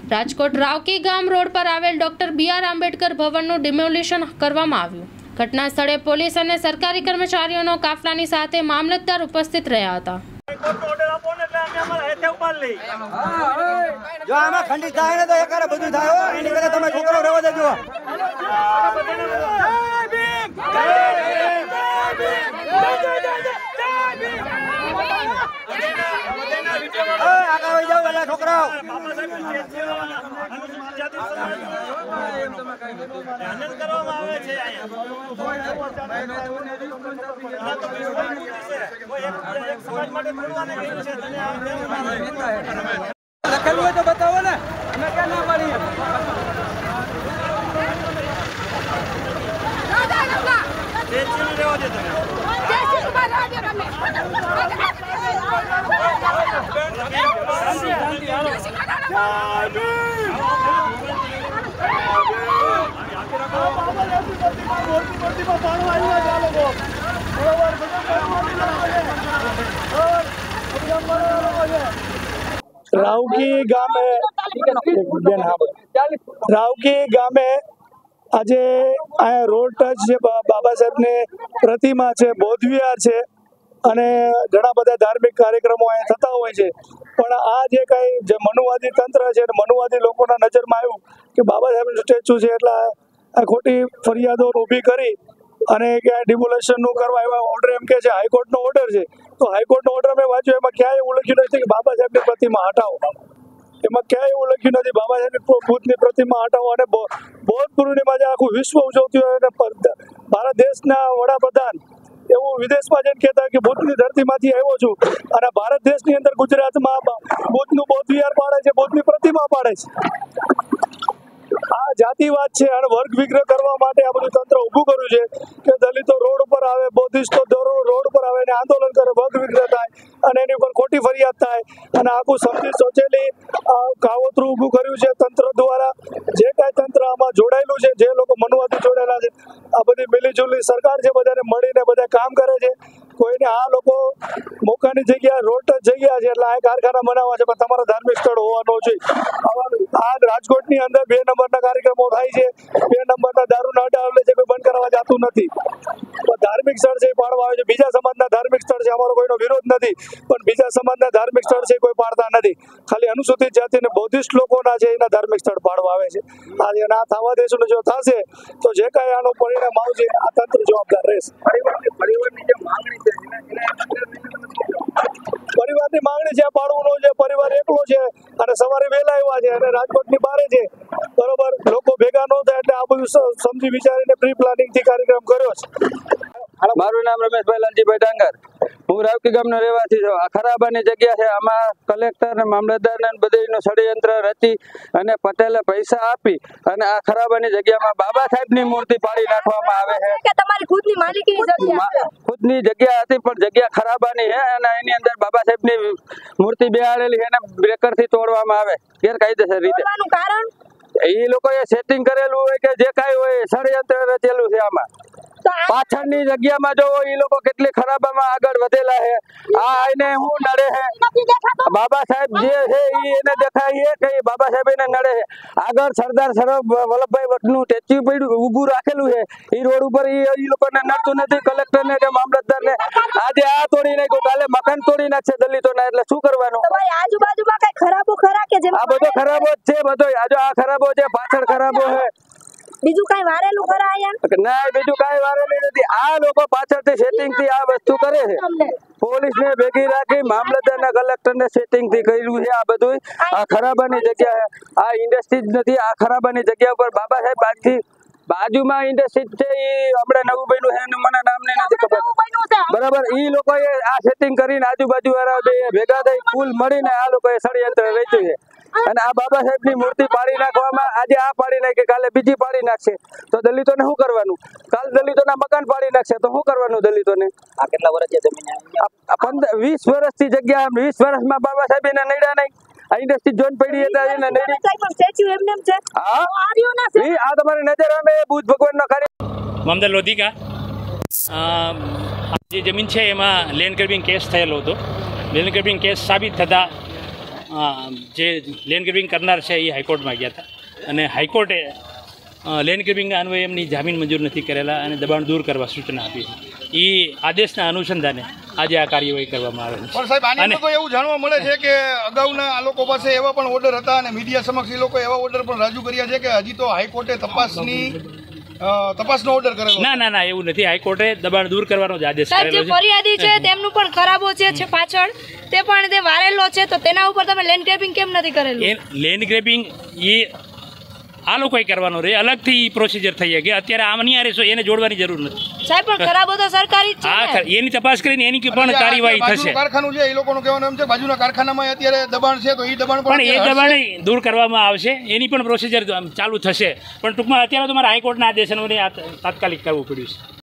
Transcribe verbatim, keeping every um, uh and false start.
રાજકોટ રાવકી ગામ રોડ પર આવેલ ડોક્ટર બી આર આંબેડકર ભવનનું ડિમોલિશન કરવામાં આવ્યું। ઘટના સ્થળે પોલીસ અને સરકારી કર્મચારીઓનો કાફલાની સાથે મામલતદાર ઉપસ્થિત રહ્યા હતા। જો આમાં ખંડિત થાય ને તો એકારે બધું થાય હો, એની કરતા તમે છોકરો રહેવા દેજો। આગળ વહી જાઓ બધા છોકરાઓ। લખેલું હોય તો બતાવો ને, અમે ક્યાં ના પાડીએ। રાવકી ગામે રાવકી ગામે આજે આ રોડ ટચ જે બાબા સાહેબની પ્રતિમા છે, બૌદ્ધ વિહાર છે અને ઘણા બધા ધાર્મિક કાર્યક્રમો અહીંયા થતા હોય છે, પણ આ જે કઈ જે મનુવાદી તંત્ર છે, મનુવાદી લોકોના નજરમાં આવ્યું કે બાબા સાહેબનું સ્ટેચ્યુ છે એટલે આ ખોટી ફરિયાદો ઊભી કરી અને કે આ ડિમોલેશનનું કરવા એવા ઓર્ડર એમ કે છે, હાઈકોર્ટનો ઓર્ડર છે, તો હાઈકોર્ટનો ઓર્ડર મેં વાંચ્યો, એમાં ક્યાંય એવું લખ્યું નથી કે બાબા સાહેબની પ્રતિમા હટાવો, એમાં ક્યાંય એવું લખ્યું નથી બાબા સાહેબની બુદ્ધની પ્રતિમા હટાવો। અને બૌદ્ધ પૂર્ણિમા જે આખું વિશ્વ ઉજવતું હોય અને ભારત દેશના વડાપ્રધાન એવું વિદેશમાં જઈને કહેતા કે બુદ્ધની ધરતીમાંથી આવ્યો છું અને ભારત દેશની અંદર ગુજરાતમાં બુદ્ધનું બૌદ્ધ વિહાર પાડે છે, બુદ્ધની પ્રતિમા પાડે છે। આ જાતિવાદ છે અને વર્ગ વિગ્રહ કરવા માટે આ બધું તંત્ર ઊભું કર્યું છે કે દલિતો રોડ ઉપર આવે, બૌદ્ધિસ્ટો રોડ ઉપર આવે અને આંદોલન કરે, વર્ગ વિગ્રહ થાય અને એની ઉપર ખોટી ફરિયાદ થાય અને આખું સમજી સોચેલી કાવતરું ઊભું કર્યું છે તંત્ર દ્વારા। જે કાંઈ તંત્ર આમાં જોડાયેલું છે, જે લોકો મનુવાદી જોડાયેલા છે, આ બધી મિલીજુલી સરકાર છે, બધાને મળીને બધા કામ કરે છે। કોઈને આ લોકો મોકાની જગ્યા રોડ ટચ જગ્યા છે એટલે આ કારખાના બનાવવા છે, પણ તમારા ધાર્મિક સ્થળ હોવાનો જોઈએ। આ રાજકોટની અંદર બે નંબરના કાર્યક્રમો થાય છે, બે નંબરના દારૂના અડ્ડા એટલે છે, કોઈ બંધ કરવા જતું નથી, ધાર્મિક સ્થળ છે પાડવા આવે છે। બીજા સમાજના ધાર્મિક સ્થળ છે, અમારો કોઈનો વિરોધ નથી, પણ બીજા સમાજના ધાર્મિક સ્થળ છે કોઈ પાડતા નથી, ખાલી અનુસૂચિત જાતિ અને બૌદ્ધિસ્ટ લોકોના છે એના ધાર્મિક સ્થળ પાડવા આવે છે। આજે ના થવા દેશું જો થશે તો જે કાંઈ આનું પરિણામ આવશે આ તંત્ર જવાબદાર રહેશે। પરિવારની જે માંગણી છે પરિવારની માંગણી છે પાડવાનો છે, પરિવાર એકલો છે અને સવારે વહેલા આવ્યા છે અને રાજકોટની બારે છે, બરોબર, લોકો ભેગા ન થાય એટલે આ બધું સમજી વિચારીને પ્રી પ્લાનિંગ થી કાર્યક્રમ કર્યો છે। મારું નામ રમેશભાઈ લાલજીભાઈ ડાંગર, હું રાવકી ગામનો રહેવાસી છું। આ ખરાબાની જગ્યા છે, આમાં કલેક્ટર ને મામલતદાર ને બધું ષડયંત્ર રચી અને પટેલે પૈસા આપી અને આ ખરાબાની જગ્યામાં બાબા સાહેબની મૂર્તિ પાડી નાખવામાં આવે છે। તમારી ખુદની માલિકીની જગ્યા ખુદની જગ્યા હતી પણ જગ્યા ખરાબાની છે અને એની અંદર બાબા સાહેબની મૂર્તિ બેહાડેલી છે અને બ્રેકરથી તોડવામાં આવે ગેરકાયદેસર રીતે। કારણ એ લોકોએ સેટિંગ કરેલું હોય કે જે કાંઈ હોય ષડયંત્ર રચેલું છે। આમાં પાછળની જગ્યામાં જો એ લોકો કેટલી ખરાબામાં આગળ વધેલા છે, આ આઈને હું નડે છે બાબા સાહેબ જે છે એને દેખાય છે કે બાબા સાહેબ એને નડે છે। આગળ સરદાર સરોવર વલ્લભભાઈ ભટ્ટનું સ્ટેચ્યુ પડ્યું ઊભું રાખેલું છે, એ રોડ ઉપર એ લોકોને નડતું નથી, કલેક્ટર ને કે મામલતદાર ને। આજે આ તોડી નાખ્યું, કાલે મકાન તોડી નાખશે દલિતોના, એટલે શું કરવાનું? આજુબાજુમાં કઈ ખરાબો ખરા કે જેમ આ બધો ખરાબો જ છે, બધો આજે આ ખરાબો છે, પાછળ ખરાબો છે, બીજું કઈ વારેલું ખરા અહીંયા? ના, બીજું કઈ વારેલું નથી। આ લોકો પાછળથી સેટિંગ થી આ વસ્તુ કરે છે, પોલીસ ને ભેગી રાખી મામલતદાર ને કલેક્ટર ને સેટિંગ થી કર્યું છે। આ બધું આ ખરાબાની જગ્યા છે, આ ઇન્ડસ્ટ્રી જ નથી, આ ખરાબાની જગ્યા ઉપર બાબા સાહેબ આજથી બાજુમાં ઇન્ડસ્ટ્રી છે, એ હમણાં નવું બન્યું છે, મને નામને નથી ખબર, બરાબર। એ લોકોએ આ સેટિંગ કરીને આજુબાજુ વાળા બે ભેગા થઈ કુલ મળીને આ લોકોએ ષડયંત્ર રચ્યું છે અને આ બાબા સાહેબની મૂર્તિ પાડી નાખવામાં, આજે આ પાડી નાખે, કાલે બીજી પાડી નાખશે, તો દલિતોને શું કરવાનું? કાલ દલિતોના મકાન પાડી નાખશે તો શું કરવાનું દલિતોને? આ કેટલા વર્ષ છે જમીન? પંદર વીસ વર્ષથી જગ્યા, વીસ વર્ષમાં બાબા સાહેબ એને નડ્યા નહીં, આ ઇન્ડસ્ટ્રી જોઈન પડી હતા એને નડી। હા, આ તમારી નજર અમે બુદ્ધ ભગવાનનો કાર્ય મામદાર લોધિકા જે જમીન છે એમાં લેન્ડ ગ્રેબિંગ કેસ થયેલો હતો। લેન્ડ ગ્રેબિંગ કેસ સાબિત થતાં અ, જે લેન્ડ ગ્રેબિંગ કરનાર છે એ હાઈકોર્ટમાં ગયા હતા અને હાઈકોર્ટે લેન્ડ ગ્રેબિંગ અન્વયે એમની જામીન મંજૂર નથી કરેલા અને દબાણ દૂર કરવા સૂચના આપી છે. એ આદેશના અનુસંધાને આજે આ કાર્યવાહી કરવામાં આવે છે. પણ સાહેબ આની અંદર તો એવું જાણવા મળે છે કે અગાઉના આ લોકો પાસે એવા પણ ઓર્ડર હતા અને મીડિયા સમક્ષ એ લોકો એવા ઓર્ડર પણ રજૂ કર્યા છે કે હજી તો હાઈકોર્ટે તપાસની અ, તપાસનો ઓર્ડર કરેલો છે. ના ના ના એવું નથી. હાઈકોર્ટે દબાણ દૂર કરવાનો જ આદેશ સાહેબ જે કરેલો છે. ફરિયાદી છે તેમનું પણ ખરાબો છે છે પાછળ તે પણ તે વારેલો છે તો તેના ઉપર તમે લેન્ડ ગ્રેબિંગ કેમ નથી કરેલું? એ લેન્ડ ગ્રેબિંગ એ આ લોકોએ કરવાનો રહે, અલગથી પ્રોસિજર થઈ શકે. અત્યારે આમની આરે શું એને જોડવાની જરૂર નથી. સાહેબ પણ ખરાબો તો સરકારી જ છે આ ને? ખર- એની તપાસ કરીને એની પણ આ કાર્યવાહી બાજુનું થશે. કારખાનું છે એ લોકોનું કહેવાનું એમ છે કે બાજુના કારખાનામાં અત્યારે દબાણ છે તો એ દબાણ પણ એ અત્યારે દબાણ દૂર કરવામાં આવશે, એની પણ પ્રોસિજર ચાલુ થશે. પણ ટૂંકમાં અત્યારે તો મારા હાઈકોર્ટના આદેશ અનુસાર આ તાત્કાલિક કરવું પડ્યું છે.